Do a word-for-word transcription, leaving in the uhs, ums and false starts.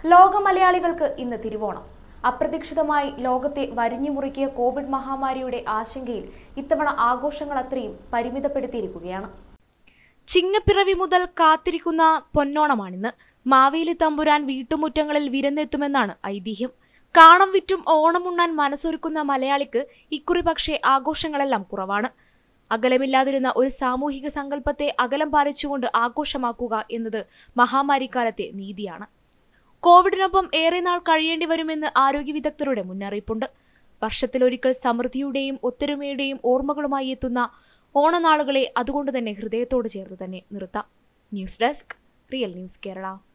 ലോക മലയാളികൾക്ക് ഇന്ന് തിരുവോണം. അപ്രതീക്ഷിതമായി ലോകത്തെ വരിഞ്ഞുമുറുക്കിയ കോവിഡ് മഹാമാരിയുടെ ആശങ്കയിൽ ഇത്തവണ ആഘോഷങ്ങൾ അത്രയും പരിമിതപ്പെടുത്തിയിരിക്കുകയാണ്. ചിങ്ങപ്പിറവി മുതൽ കാത്തിരിക്കുന്ന പൊന്നോണമാണിന്ന്. മാവേലി തമ്പുരാൻ വീട്ടുമുറ്റങ്ങളിൽ വിരുന്നെത്തുമെന്നാണ് ഐതിഹ്യം. കാണം വിറ്റും ഓണമുണ്ണാൻ മനസ്സൊരുക്കുന്ന മലയാളിക്ക് ഇക്കുറി പക്ഷേ ആഘോഷങ്ങളെല്ലാം കുറവാണ്. അകലമില്ലാതിരുന്ന ഒരു സാമൂഹിക സങ്കല്പത്തെ അകലം പാലിച്ചുകൊണ്ട് ആഘോഷമാക്കുക എന്നത് മഹാമാരിക്കാലത്തെ നീതിയാണ്. കോവിഡിനൊപ്പം ഏറെ നാൾ കഴിയേണ്ടി വരുമെന്ന് ആരോഗ്യ വിദഗ്ധരുടെ മുന്നറിയിപ്പുണ്ട്. വർഷത്തിലൊരിക്കൽ സമൃദ്ധിയുടെയും ഒത്തൊരുമയുടെയും ഓർമ്മകളുമായി എത്തുന്ന ഓണനാളുകളെ അതുകൊണ്ട് തന്നെ ഹൃദയത്തോട് ചേർത്ത് തന്നെ നിർത്താം. News desk, real news Kerala.